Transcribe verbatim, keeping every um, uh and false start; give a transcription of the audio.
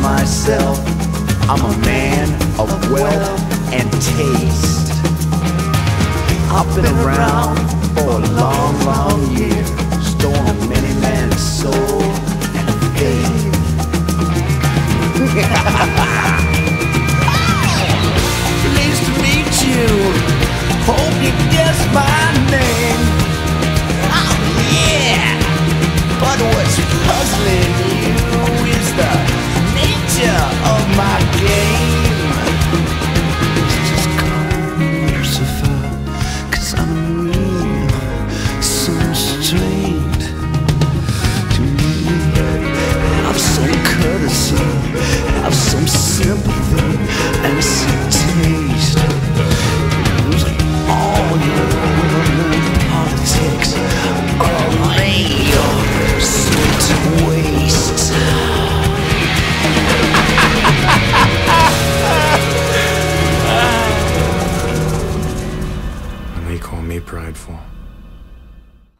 myself. I'm a man of wealth and taste. I've been around for a long, long year, stolen many man's soul and faith. Pleased to meet you. Hope you guess my name. Oh yeah. But what's puzzling you is the nature of my game. Just call me Lucifer, 'cause I'm mean, so strange to me. Have some courtesy, have some sympathy, and some taste. Lose all your women politics, or lay your soul to waste. And they call me prideful.